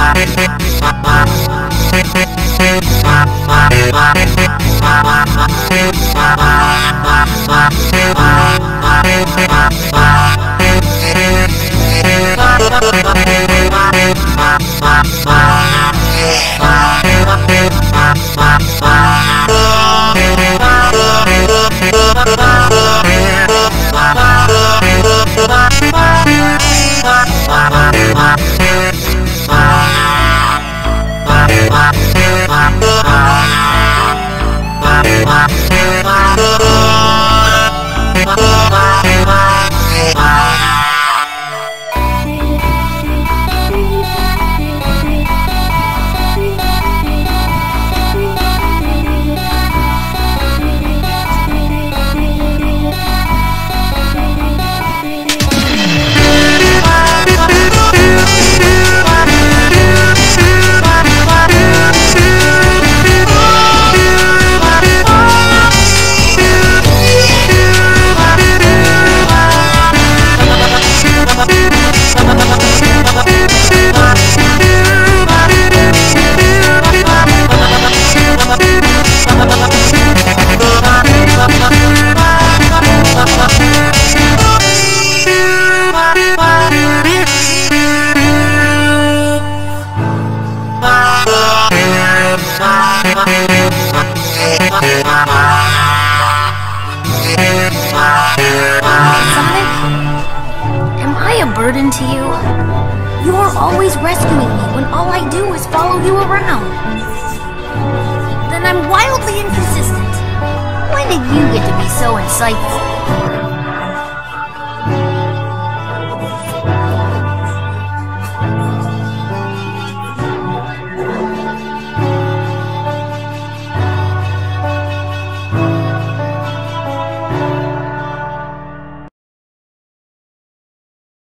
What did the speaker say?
Sonic, am I a burden to you? You're always rescuing me when all I do is follow you around. Then I'm wildly inconsistent. When did you get to be so insightful?